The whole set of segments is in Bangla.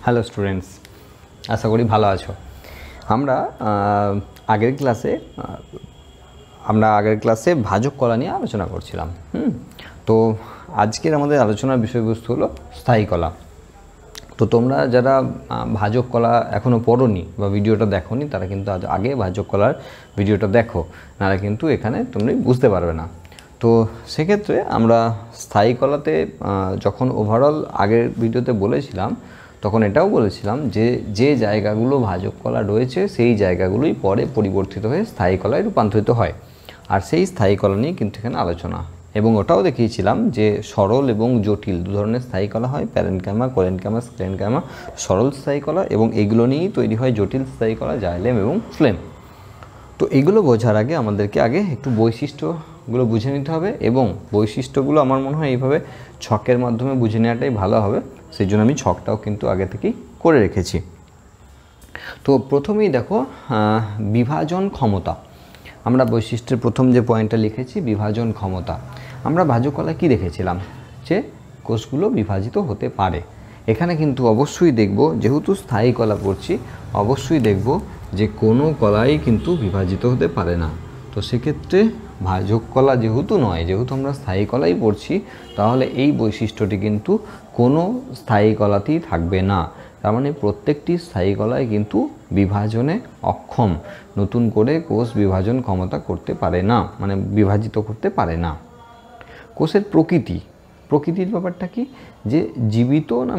হ্যালো স্টুডেন্টস, আশা করি ভালো আছো। আমরা আগের ক্লাসে ভাজক কলা নিয়ে আলোচনা করছিলাম। তো আজকের আমাদের আলোচনার বিষয়বস্তু হলো স্থায়ী কলা। তো তোমরা যারা ভাজক কলা এখনও পড়োনি বা ভিডিওটা দেখোনি, তারা কিন্তু আগে ভাজক কলার ভিডিওটা দেখো, নাহলে কিন্তু এখানে তুমি বুঝতে পারবে না। তো সেক্ষেত্রে আমরা স্থায়ী কলাতে যখন ওভারঅল আগের ভিডিওতে বলেছিলাম, তখন এটাও বলেছিলাম যে যে জায়গাগুলো ভাজক কলা রয়েছে সেই জায়গাগুলোই পরে পরিবর্তিত হয়ে স্থায়ী কলায় রূপান্তরিত হয়। আর সেই স্থায়ী কলা নিয়ে কিন্তু এখানে আলোচনা, এবং ওটাও দেখিয়েছিলাম যে সরল এবং জটিল দু ধরনের স্থায়ী কলা হয়, প্যারেনকাইমা, কোলেনকাইমা, স্ক্লেরেনকাইমা। সরল স্থায়ী কলা এবং এগুলো নিয়েই তৈরি হয় জটিল স্থায়ী কলা, জাইলেম এবং ফ্লেম। তো এগুলো বোঝার আগে আমাদেরকে আগে একটু বৈশিষ্ট্যগুলো বুঝে নিতে হবে, এবং বৈশিষ্ট্যগুলো আমার মনে হয় এইভাবে ছকের মাধ্যমে বুঝে নেওয়াটাই ভালো হবে। সেই জন্য আমি ছকটাও কিন্তু আগে থেকেই করে রেখেছি। তো প্রথমেই দেখো বিভাজন ক্ষমতা। আমরা বৈশিষ্ট্যের প্রথম যে পয়েন্টটা লিখেছি বিভাজন ক্ষমতা। আমরা ভাজক কলায় কী দেখেছিলাম, যে কোষগুলো বিভাজিত হতে পারে। এখানে কিন্তু অবশ্যই দেখব, যেহেতু স্থায়ী কলা পড়ছি, অবশ্যই দেখব যে কোনো কলাই কিন্তু বিভাজিত হতে পারে না। তো সেক্ষেত্রে ভাজক কলা যেহেতু নয়, যেহেতু আমরা স্থায়ী কলাই পড়ছি, তাহলে এই বৈশিষ্ট্যটি কিন্তু কোনো স্থায়ী কলাতেই থাকবে না। তার মানে প্রত্যেকটি স্থায়ী কলায় কিন্তু বিভাজনে অক্ষম, নতুন করে কোষ বিভাজন ক্ষমতা করতে পারে না, মানে বিভাজিত করতে পারে না। কোষের প্রকৃতির ব্যাপারটা কি, যে জীবিত না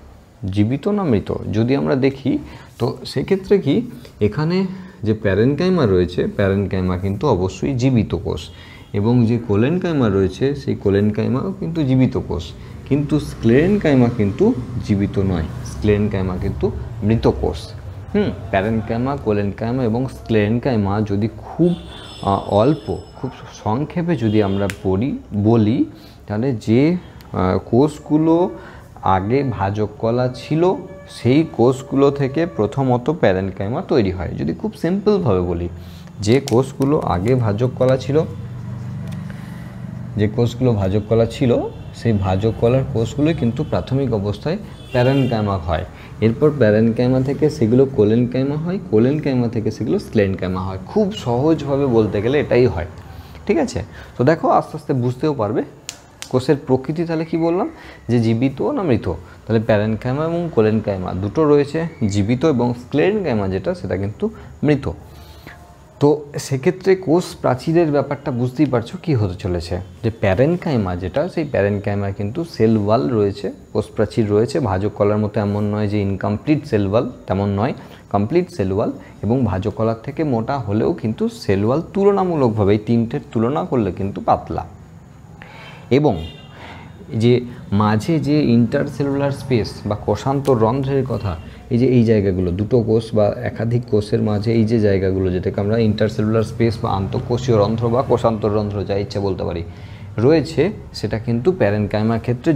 মৃত। যদি আমরা দেখি, তো সেক্ষেত্রে কি, এখানে যে প্যারেনকাইমা রয়েছে, প্যারেনকাইমা কিন্তু অবশ্যই জীবিত কোষ, এবং যে কোলেনকাইমা রয়েছে সেই কোলেনকাইমাও কিন্তু জীবিত কোষ। কিন্তু স্ক্লেরেনকাইমা কিন্তু জীবিত নয়, স্ক্লেরেনকাইমা কিন্তু মৃত কোষ। প্যারেনকাইমা, কোলেনকাইমা এবং স্ক্লেরেনকাইমা যদি খুব অল্প, খুব সংক্ষেপে যদি আমরা বলি, তাহলে যে কোষগুলো আগে ভাজক কলা ছিল সেই কোষগুলো থেকে প্রথমত প্যারেনকাইমা তৈরি হয়। যদি খুব সিম্পলভাবে বলি, যে কোষগুলো আগে ভাজক কলা ছিল, সেই ভাজক কলার কোষগুলোই কিন্তু প্রাথমিক অবস্থায় প্যারেনকাইমা হয়। এরপর প্যারেনকাইমা থেকে সেগুলো কোলেনকাইমা হয়, কোলেনকাইমা থেকে সেগুলো স্ক্লেরেনকাইমা হয়। খুব সহজভাবে বলতে গেলে এটাই হয়, ঠিক আছে? তো দেখো, আস্তে আস্তে বুঝতেও পারবে কোষের প্রকৃতি। তাহলে কি বললাম, যে জীবিত না মৃত। তাহলে প্যারেনকাইমা এবং কোলেনকাইমা দুটো রয়েছে, জীবিত, এবং স্ক্লেরেনকাইমা যেটা, সেটা কিন্তু মৃত। তো সেক্ষেত্রে কোষ প্রাচীরের ব্যাপারটা বুঝতেই পারছো কী হতে চলেছে, যে প্যারেনকাইমা যেটা, সেই প্যারেনকাইমা কিন্তু সেল ওয়াল রয়েছে, কোষ প্রাচীর রয়েছে। ভাজক কলার মতো এমন নয় যে ইনকমপ্লিট সেল ওয়াল, তেমন নয়, কমপ্লিট সেল ওয়াল। এবং ভাজক কলার থেকে মোটা হলেও কিন্তু সেল ওয়াল তুলনামূলকভাবে এই তিনটের তুলনা করলে কিন্তু পাতলা। এবং যে মাঝে যে ইন্টারসেলুলার স্পেস বা কোষান্তর রন্ধ্রের কথা, এই জায়গাগুলো, দুটো কোষ বা একাধিক কোষের মাঝে এই যে জায়গাগুলো, যেটাকে আমরা ইন্টারসেলুলার স্পেস বা আন্তঃকোষীয় রন্ধ্র বা কোষান্তর রন্ধ্র, যা ইচ্ছা বলতে পারি, রয়েছে, সেটা কিন্তু প্যারেনকাইমার ক্ষেত্রে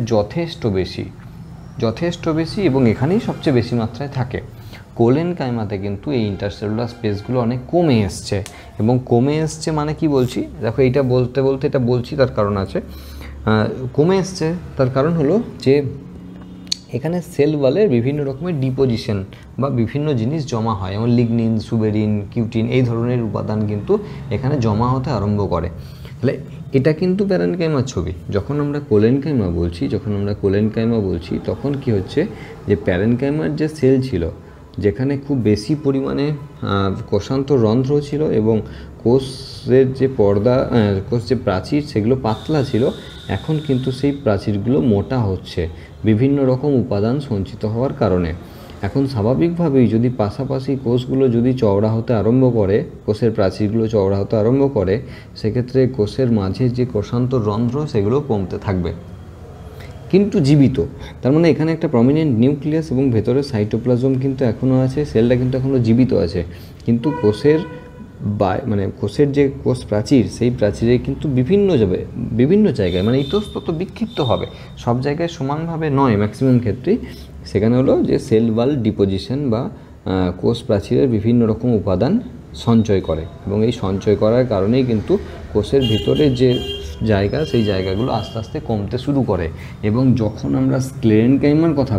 যথেষ্ট বেশি, এবং এখানেই সবচেয়ে বেশি মাত্রায় থাকে। কোলেনকাইমাতে কিন্তু এই ইন্টারসেলুলার স্পেসগুলো অনেক কমে এসছে। এবং কমে এসছে মানে কি বলছি, দেখো, এইটা বলতে এটা বলছি, তার কারণ আছে। কমে এসছে তার কারণ হলো যে এখানে সেল ওয়ালের বিভিন্ন রকমের ডিপোজিশন বা বিভিন্ন জিনিস জমা হয়, যেমন লিগনিন, সুবেরিন, কিউটিন, এই ধরনের উপাদান কিন্তু এখানে জমা হতে আরম্ভ করে। তাহলে এটা কিন্তু প্যারেনকাইমার ছবি। যখন আমরা কোলেনকাইমা বলছি, তখন কি হচ্ছে, যে প্যারেনকাইমার যে সেল ছিল, যেখানে খুব বেশি পরিমাণে কোষান্তর রন্ধ্র ছিল এবং কোষের যে কোষ যে প্রাচীর, সেগুলো পাতলা ছিল, এখন কিন্তু সেই প্রাচীরগুলো মোটা হচ্ছে বিভিন্ন রকম উপাদান সঞ্চিত হওয়ার কারণে। এখন স্বাভাবিকভাবেই যদি পাশাপাশি কোষগুলো যদি চওড়া হতে আরম্ভ করে, কোষের প্রাচীরগুলো চওড়া হতে আরম্ভ করে, সেক্ষেত্রে কোষের মাঝে যে কোষান্তর রন্ধ্র, সেগুলো কমতে থাকবে, কিন্তু জীবিত। তার মানে এখানে একটা প্রমিনেন্ট নিউক্লিয়াস এবং ভেতরে সাইটোপ্লাজম কিন্তু এখনও আছে, সেলটা কিন্তু এখনও জীবিত আছে। কিন্তু কোষের কোষের যে কোষ প্রাচীর, সেই প্রাচীরে কিন্তু বিভিন্ন জায়গায়, মানে ইতস্তত বিক্ষিপ্ত হবে, সব জায়গায় সমানভাবে নয়, ম্যাক্সিমাম ক্ষেত্রেই। সেখানে হলো যে সেল ওয়াল ডিপোজিশন বা কোষ প্রাচীরের বিভিন্ন রকম উপাদান সঞ্চয় করে, এবং এই সঞ্চয় করার কারণেই কিন্তু কোষের ভিতরে যে জায়গা, সেই জায়গাগুলো আস্তে আস্তে কমতে শুরু করে। এবং যখন আমরা স্ক্লেরেনকাইমার কথা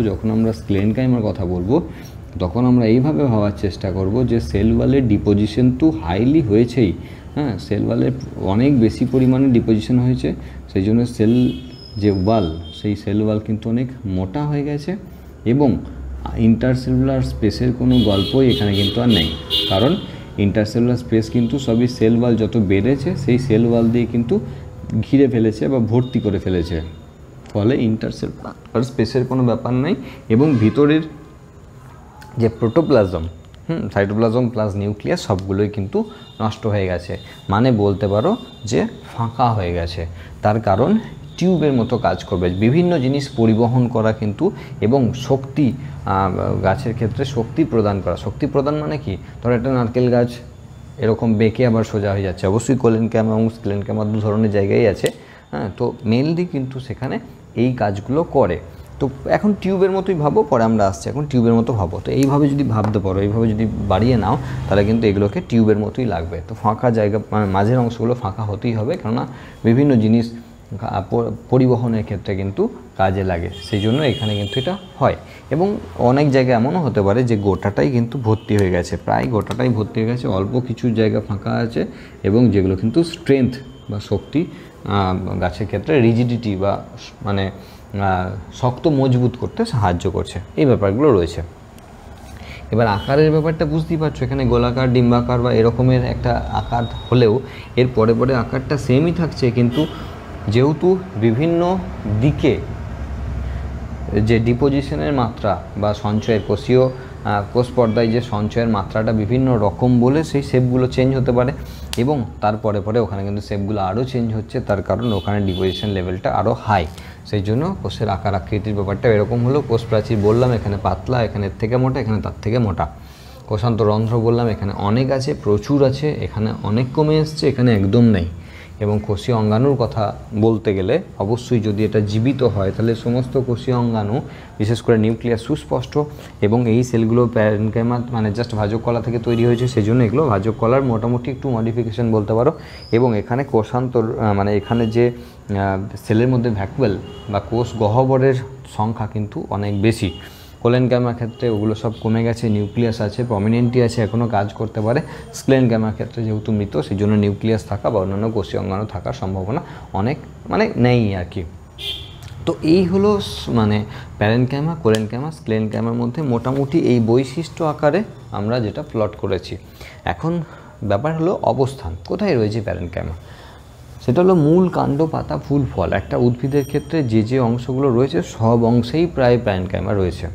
বলবো তখন আমরা এইভাবে ভাবার চেষ্টা করব যে সেল ওয়ালের ডিপোজিশন তো হাইলি হয়েছেই, হ্যাঁ, সেল ওয়ালের অনেক বেশি পরিমাণে ডিপোজিশন হয়েছে, সেই জন্য সেল ওয়াল কিন্তু অনেক মোটা হয়ে গেছে এবং ইন্টারসেলুলার স্পেসের কোনো গল্পই এখানে কিন্তু আর নেই। কারণ ইন্টারসেলুলার স্পেস কিন্তু সবই সেল ওয়াল যত বেড়েছে সেই সেল ওয়াল দিয়ে কিন্তু ঘিরে ফেলেছে বা ভর্তি করে ফেলেছে, ফলে ইন্টারসেলুলার স্পেসের কোনো ব্যাপার নেই। এবং ভিতরের যে প্রোটোপ্লাজম, সাইটোপ্লাজম প্লাস নিউক্লিয়াস সবগুলোই কিন্তু নষ্ট হয়ে গেছে, মানে বলতে পারো যে ফাঁকা হয়ে গেছে। তার কারণ টিউবের মতো কাজ করবে, বিভিন্ন জিনিস পরিবহন করা কিন্তু এবং শক্তি, গাছের ক্ষেত্রে শক্তি প্রদান মানে কি, ধরো একটা নারকেল গাছ এরকম বেঁকে আবার সোজা হয়ে যাচ্ছে, অবশ্যই কোলেনকাইমা এবং স্ক্লেরেনকাইমা দু ধরনের জায়গায় আছে, হ্যাঁ, তো মেনলি কিন্তু সেখানে এই কাজগুলো করে। তো এখন টিউবের মতোই ভাবো, পরে আমরা আসছি, এখন টিউবের মতো ভাবো। তো এইভাবে যদি ভাবতে পারো, এইভাবে যদি বাড়িয়ে নাও, তাহলে কিন্তু এগুলোকে টিউবের মতোই লাগবে। তো ফাঁকা জায়গা, মানে মাঝের অংশগুলো ফাঁকা হতেই হবে, কেননা বিভিন্ন জিনিস পরিবহনের ক্ষেত্রে কিন্তু কাজে লাগে, সেই জন্য এখানে কিন্তু এটা হয়। এবং অনেক জায়গায় এমনও হতে পারে যে গোটাটাই কিন্তু ভর্তি হয়ে গেছে, প্রায় গোটাটাই ভর্তি হয়ে গেছে, অল্প কিছু জায়গা ফাঁকা আছে, এবং যেগুলো কিন্তু স্ট্রেংথ বা শক্তি, গাছের ক্ষেত্রে রিজিডিটি বা মানে শক্ত মজবুত করতে সাহায্য করছে, এই ব্যাপারগুলো রয়েছে। এবার আকারের ব্যাপারটা বুঝতেই পারছো, এখানে গোলাকার, ডিম্বাকার বা এরকমের একটা আকার হলেও এর পরে আকারটা সেমই থাকছে, কিন্তু যেহেতু বিভিন্ন দিকে যে ডিপোজিশনের মাত্রা বা সঞ্চয়ের কোষ পর্দায় যে সঞ্চয়ের মাত্রাটা বিভিন্ন রকম বলে সেই শেপগুলো চেঞ্জ হতে পারে, এবং তারপরে ওখানে কিন্তু শেপগুলো আরও চেঞ্জ হচ্ছে, তার কারণ ওখানে ডিপোজিশন লেভেলটা আরও হাই, সেই জন্য কোষের আকার আকৃতির ব্যাপারটা এরকম হলো। কোষ প্রাচীর বললাম এখানে পাতলা, এখানে এর থেকে মোটা, এখানে তার থেকে মোটা। কোষান্তরন্ধ্র বললাম এখানে অনেক আছে, প্রচুর আছে, এখানে অনেক কমে এসছে, এখানে একদম নেই। এবং কোষীয় অঙ্গাণুর কথা বলতে গেলে অবশ্যই যদি এটা জীবিত হয় তাহলে সমস্ত কোষীয় অঙ্গাণু, বিশেষ করে নিউক্লিয়াস সুস্পষ্ট, এবং এই সেলগুলো প্যারেনকাইমা মানে জাস্ট ভাজক কলা থেকে তৈরি হয়েছে, সেই জন্য এগুলো ভাজক কলার মোটামুটি একটু মডিফিকেশন বলতে পারো। এবং এখানে কোষান্তর মানে এখানে যে সেলের মধ্যে ভ্যাকুয়াল বা কোষ গহ্বরের সংখ্যা কিন্তু অনেক বেশি। কোলেনকাইমার ক্ষেত্রে ওগুলো সব কমে গেছে, নিউক্লিয়াস আছে, প্রমিনেন্টই আছে, এখনও কাজ করতে পারে। স্ক্লেরেনকাইমার ক্ষেত্রে যেহেতু মৃত, সেই জন্য নিউক্লিয়াস থাকা বা অন্যান্য কোষীয় অঙ্গাণু থাকার সম্ভাবনা অনেক নেই আর কি। তো এই হলো মানে প্যারেনকাইমা, কোলেনকাইমা, স্ক্লেরেনকাইমার মধ্যে মোটামুটি এই বৈশিষ্ট্য আকারে আমরা যেটা প্লট করেছি। এখন ব্যাপার হলো অবস্থান, কোথায় রয়েছে প্যারেনকাইমা, সেটা হলো মূল, কাণ্ড, পাতা, ফুল, ফল। একটা উদ্ভিদের ক্ষেত্রে যে অংশগুলো রয়েছে সব অংশেই প্রায় প্যারেনকাইমা রয়েছে,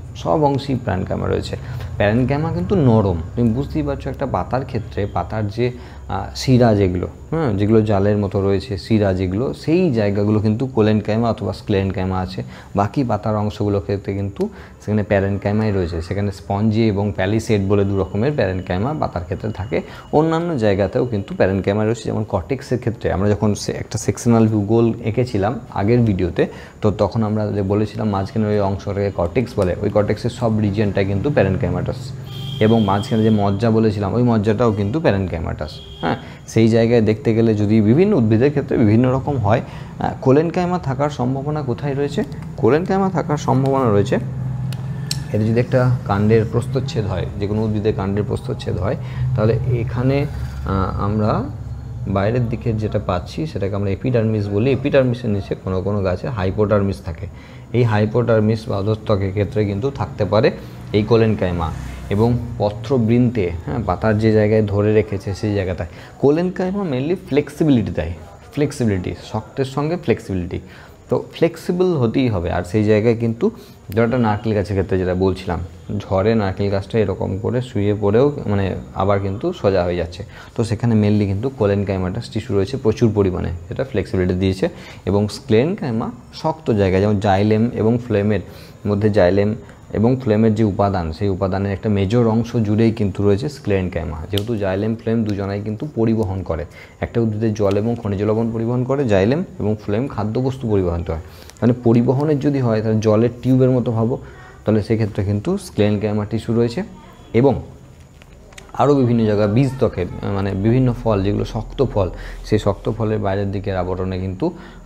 প্যারেনকাইমা কিন্তু নরম, তুমি বুঝতেই পারছো। একটা পাতার ক্ষেত্রে পাতার যে শিরা যেগুলো জালের মতো রয়েছে, শিরা যেগুলো, সেই জায়গাগুলো কিন্তু কোলেনকাইমা অথবা স্ক্লেরেনকাইমা আছে। বাকি পাতার অংশগুলোর ক্ষেত্রে কিন্তু সেখানে প্যারেনকাইমাই রয়েছে। সেখানে স্পঞ্জি এবং প্যালিসেড বলে দু রকমের প্যারেনকাইমা পাতার ক্ষেত্রে থাকে। অন্যান্য জায়গাতেও কিন্তু প্যারেনকাইমা রয়েছে, যেমন কর্টেক্সের ক্ষেত্রে আমরা যখন একটা সেকশনাল ভিউ গোল এঁকেছিলাম আগের ভিডিওতে, তো তখন আমরা যে বলেছিলাম মাঝখানে ওই অংশটাকে কর্টেক্স বলে, ওই কর্টেক্সের সব রিজিয়নটা কিন্তু প্যারেনকাইমাটাস, এবং মাঝখানে যে মজ্জা বলেছিলাম ওই মজ্জাটাও কিন্তু প্যারেনকাইমাটাস। হ্যাঁ, সেই জায়গায় দেখতে গেলে যদি বিভিন্ন উদ্ভিদের ক্ষেত্রে বিভিন্ন রকম হয়, কোলেনকাইমা থাকার সম্ভাবনা কোথায় রয়েছে? কোলেনকাইমা থাকার সম্ভাবনা রয়েছে, এর যদি একটা কাণ্ডের প্রস্থচ্ছেদ হয়, যে কোনো উদ্ভিদের কাণ্ডের প্রস্থচ্ছেদ হয়, তাহলে এখানে আমরা বাইরের দিকে যেটা পাচ্ছি সেটাকে আমরা এপিডার্মিস বলি। এপিডার্মিসের নিচে কোনো কোনো গাছে হাইপোডার্মিস থাকে। এই হাইপোডার্মিস বা অধস্তকের ক্ষেত্রে কিন্তু থাকতে পারে এই কোলেনকাইমা। এবং পত্রবৃন্তে, হ্যাঁ, পাতার যে জায়গায় ধরে রেখেছে সেই জায়গাটায় কোলেনকাইমা মেনলি ফ্লেক্সিবিলিটি দেয়, শক্তের সঙ্গে ফ্লেক্সিবিলিটি। তো ফ্লেক্সিবল হতেই হবে। আর সেই জায়গায় কিন্তু যেটা নারকেল গাছের ক্ষেত্রে যেটা বলছিলাম, ঝড়ে নারকেল গাছটা এরকম করে শুয়ে পড়েও আবার কিন্তু সোজা হয়ে যাচ্ছে। তো সেখানে মেনলি কিন্তু কোলেনকাইমাটাস টিস্যু রয়েছে প্রচুর পরিমাণে, যেটা ফ্লেক্সিবিলিটি দিয়েছে। এবং স্ক্লেরেনকাইমা শক্ত জায়গা, যেমন জাইলেম এবং ফ্লেমের মধ্যে, জাইলেম এবং ফ্লেমের যে উপাদান, সেই উপাদানের একটা মেজর অংশ জুড়েই কিন্তু রয়েছে স্ক্লেরেনকাইমা। যেহেতু জাইলেম ফ্লেম দুজনাই কিন্তু পরিবহন করে, একটা উদ্ভিদের জল এবং খনিজ লবণ পরিবহন করে জাইলেম, এবং ফ্লেম খাদ্যবস্তু পরিবহন হয়। মানে পরিবহনের যদি হয় তাহলে জলের টিউবের মতো ভাবো, তাহলে সেক্ষেত্রে কিন্তু স্ক্লেরেনকাইমা টিস্যু রয়েছে। এবং আরও বিভিন্ন জায়গায় বীজ ত্বকের মানে বিভিন্ন ফল যেগুলো শক্ত ফল, সেই শক্ত ফলের বাইরের দিকের আবরণে কিন্তু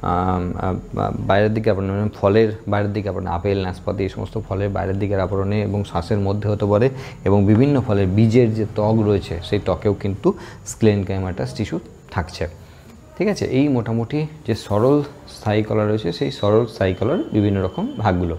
বাইরের দিকে আবরণে মানে ফলের বাইরের দিকে আবরণে আপেল, নাশপাতি এই সমস্ত ফলের বাইরের দিকের আবরণে এবং শ্বাসের মধ্যে হতে পারে, এবং বিভিন্ন ফলের বীজের যে ত্বক রয়েছে সেই ত্বকেও কিন্তু স্ক্লেনকাইমাটাস টিস্যু থাকছে। ঠিক আছে, এই মোটামুটি যে সরল স্থায়ী কলা রয়েছে সেই সরল স্থায়ী কলার বিভিন্ন রকম ভাগগুলো।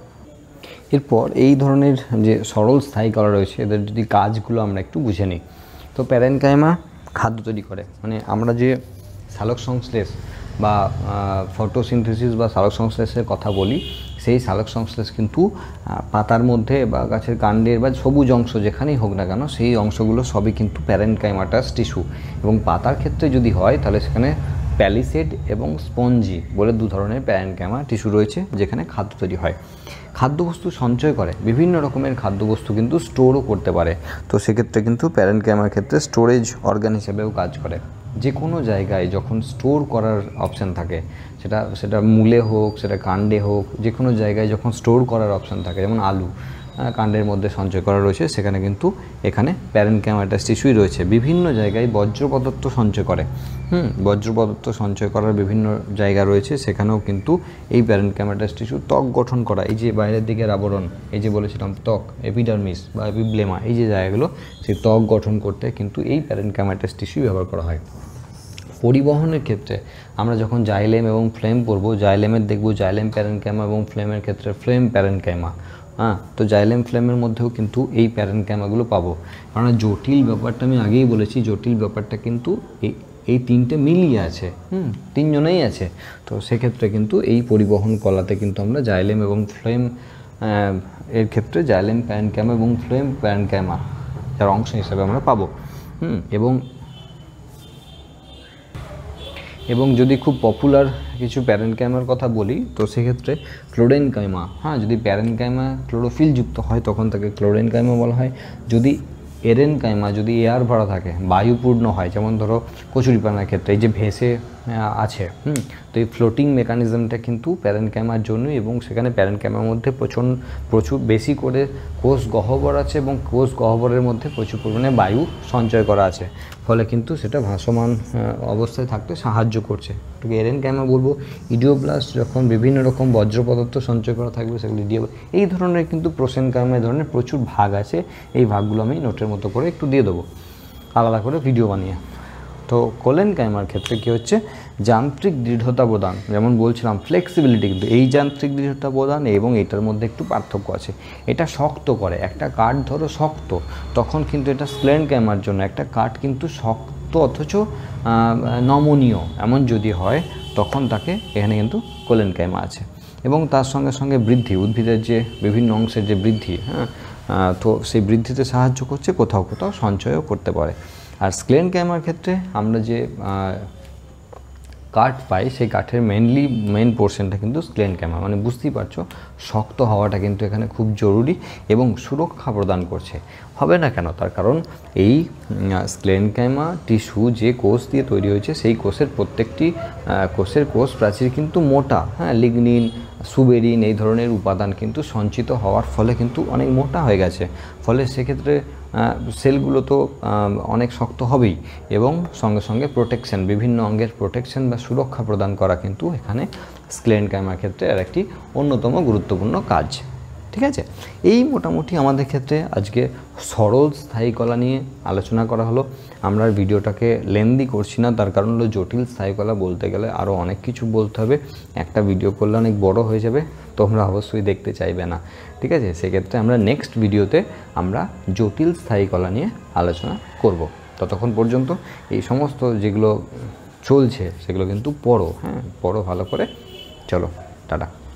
এরপর এই ধরনের যে সরল স্থায়ী কলা রয়েছে এদের যদি কাজগুলো আমরা একটু বুঝে নিই। তো প্যারেনকাইমা খাদ্য তৈরি করে, মানে আমরা যে সালোক সংশ্লেষ বা ফটোসিনথেসিস বা সালোক সংশ্লেষের কথা বলি, সেই সালোক সংশ্লেষ কিন্তু পাতার মধ্যে বা গাছের কাণ্ডের বা সবুজ অংশ যেখানেই হোক না কেন সেই অংশগুলো সবই কিন্তু প্যারেনকাইমাটাস টিস্যু। এবং পাতার ক্ষেত্রে যদি হয় তাহলে সেখানে প্যালিসেড এবং স্পঞ্জি বলে দু ধরনের প্যারেনকাইমা টিস্যু রয়েছে যেখানে খাদ্য তৈরি হয়। খাদ্যবস্তু সঞ্চয় করে, বিভিন্ন রকমের খাদ্যবস্তু কিন্তু স্টোরও করতে পারে। তো সেক্ষেত্রে কিন্তু প্যারেনকাইমার ক্ষেত্রে স্টোরেজ অর্গান হিসেবেও কাজ করে। যে কোনো জায়গায় যখন স্টোর করার অপশান থাকে, সেটা মূলে হোক, সেটা কাণ্ডে হোক, যে কোনো জায়গায় যখন স্টোর করার অপশান থাকে, যেমন আলু কাণ্ডের মধ্যে সঞ্চয় করা রয়েছে, সেখানে কিন্তু এখানে প্যারেনকাইমাটাস টিস্যুই রয়েছে। বিভিন্ন জায়গায় বজ্র পদার্থ সঞ্চয় করে, বজ্র পদার্থ সঞ্চয় করার বিভিন্ন জায়গা রয়েছে, সেখানেও কিন্তু এই প্যারেনকাইমাটাস টিস্যু ত্বক গঠন করা, এই যে বাইরের দিকের আবরণ, এই যে বলেছিলাম ত্বক, এপিডার্মিস বা এপিব্লেমা, এই যে জায়গাগুলো সেই ত্বক গঠন করতে কিন্তু এই প্যারেনকাইমাটাস টিস্যু ব্যবহার করা হয়। পরিবহনের ক্ষেত্রে আমরা যখন জাইলেম এবং ফ্লেম পড়বো, জাইলেমের দেখবো জাইলেম প্যারেনকাইমা এবং ফ্লেমের ক্ষেত্রে ফ্লেম প্যারেনকাইমা। তো জাইলেম ফ্লেমের মধ্যেও কিন্তু এই প্যারেনকাইমাগুলো পাবো। কারণ জটিল ব্যাপারটা আমি আগেই বলেছি, জটিল ব্যাপারটা কিন্তু এই তিনটে মিলিয়ে আছে, তিনজনেই আছে। তো সেক্ষেত্রে কিন্তু এই পরিবহন কলাতে কিন্তু আমরা জাইলেম এবং ফ্লেম এর ক্ষেত্রে জাইলেম প্যারেনকাইমা এবং ফ্লেম প্যারেনকাইমা যার অংশ হিসাবে আমরা পাবো। এবং যদি খুব পপুলার কিছু প্যারেনকাইমার কথা বলি তো সেক্ষেত্রে ক্লোরেনকাইমা, যদি প্যারেনকাইমা ক্লোরোফিলযুক্ত হয় তখন তাকে ক্লোরেনকাইমা বলা হয়। যদি এরেনকাইমা, যদি এয়ার ভরা থাকে, বায়ুপূর্ণ হয়, যেমন ধরো কচুরিপানার ক্ষেত্রে এই যে ভেসে আছে, তো এই ফ্লোটিং মেকানিজমটা কিন্তু প্যারেনকাইমার জন্যই, এবং সেখানে প্যারেনকাইমার মধ্যে প্রচুর বেশি করে কোষ গহ্বর আছে এবং কোষ গহ্বরের মধ্যে প্রচুর পরিমাণে বায়ু সঞ্চয় করা আছে, ফলে কিন্তু সেটা ভাসমান অবস্থায় থাকতে সাহায্য করছে। এটাকে এরেনকাইমা বলবো। ইডিওব্লাস্ট যখন বিভিন্ন রকম বজ্র পদার্থ সঞ্চয় করা থাকবে সেগুলো এই ধরনের কিন্তু প্রোসেনকাইমা এই ধরনের প্রচুর ভাগ আছে। এই ভাগগুলো আমি নোটের মতো করে একটু দিয়ে দেবো আলাদা করে ভিডিও বানিয়ে। তো কোলেনকাইমার ক্ষেত্রে কী হচ্ছে, যান্ত্রিক দৃঢ়তা প্রদান, যেমন বলছিলাম ফ্লেক্সিবিলিটি, কিন্তু এই যান্ত্রিক দৃঢ়তা প্রদান এবং এটার মধ্যে একটু পার্থক্য আছে। এটা শক্ত করে, একটা কাঠ ধরো শক্ত, তখন কিন্তু এটা স্ক্লেনকাইমার জন্য একটা কাঠ কিন্তু শক্ত অথচ নমনীয় এমন যদি হয় তখন তাকে এখানে কিন্তু কোলেনকাইমা আছে। এবং তার সঙ্গে সঙ্গে বৃদ্ধি, উদ্ভিদের যে বিভিন্ন অংশের যে বৃদ্ধি, তো সেই বৃদ্ধিতে সাহায্য করছে, কোথাও কোথাও সঞ্চয়ও করতে পারে। আর স্ক্লেনকাইমার ক্ষেত্রে আমরা যে কাঠ পাই সেই কাঠের মেন পোর্শনটা কিন্তু স্ক্লেনকাইমা, মানে বুঝতেই পারছো শক্ত হওয়াটা কিন্তু এখানে খুব জরুরি এবং সুরক্ষা প্রদান করছে। হবে না কেন? তার কারণ এই স্ক্লেনকাইমা টিস্যু যে কোষ দিয়ে তৈরি হয়েছে সেই কোষের প্রত্যেকটি কোষের কোষ প্রাচীর কিন্তু মোটা, লিগনিন, সুবেরিন এই ধরনের উপাদান কিন্তু সঞ্চিত হওয়ার ফলে কিন্তু অনেক মোটা হয়ে গেছে, ফলে সেক্ষেত্রে সেলগুলো তো অনেক শক্ত হবেই, এবং সঙ্গে সঙ্গে প্রোটেকশন, বিভিন্ন অঙ্গের প্রোটেকশন বা সুরক্ষা প্রদান করা কিন্তু এখানে স্ক্লেনকাইমার ক্ষেত্রে আর একটি অন্যতম গুরুত্বপূর্ণ কাজ। ঠিক আছে, এই মোটামুটি আমাদের ক্ষেত্রে আজকে সরল স্থায়ী কলা নিয়ে আলোচনা করা হলো। আমরা ভিডিওটাকে লেন্দি করছি না, তার কারণ হলো জটিল স্থায়ী কলা বলতে গেলে আরও অনেক কিছু বলতে হবে, একটা ভিডিও করলে অনেক বড় হয়ে যাবে, তোমরা অবশ্যই দেখতে চাইবে না। ঠিক আছে, সেক্ষেত্রে আমরা নেক্সট ভিডিওতে আমরা জটিল স্থায়ী কলা নিয়ে আলোচনা করব। ততক্ষণ পর্যন্ত এই সমস্ত যেগুলো চলছে সেগুলো কিন্তু পড়ো, পড়ো ভালো করে। চলো, টাটা।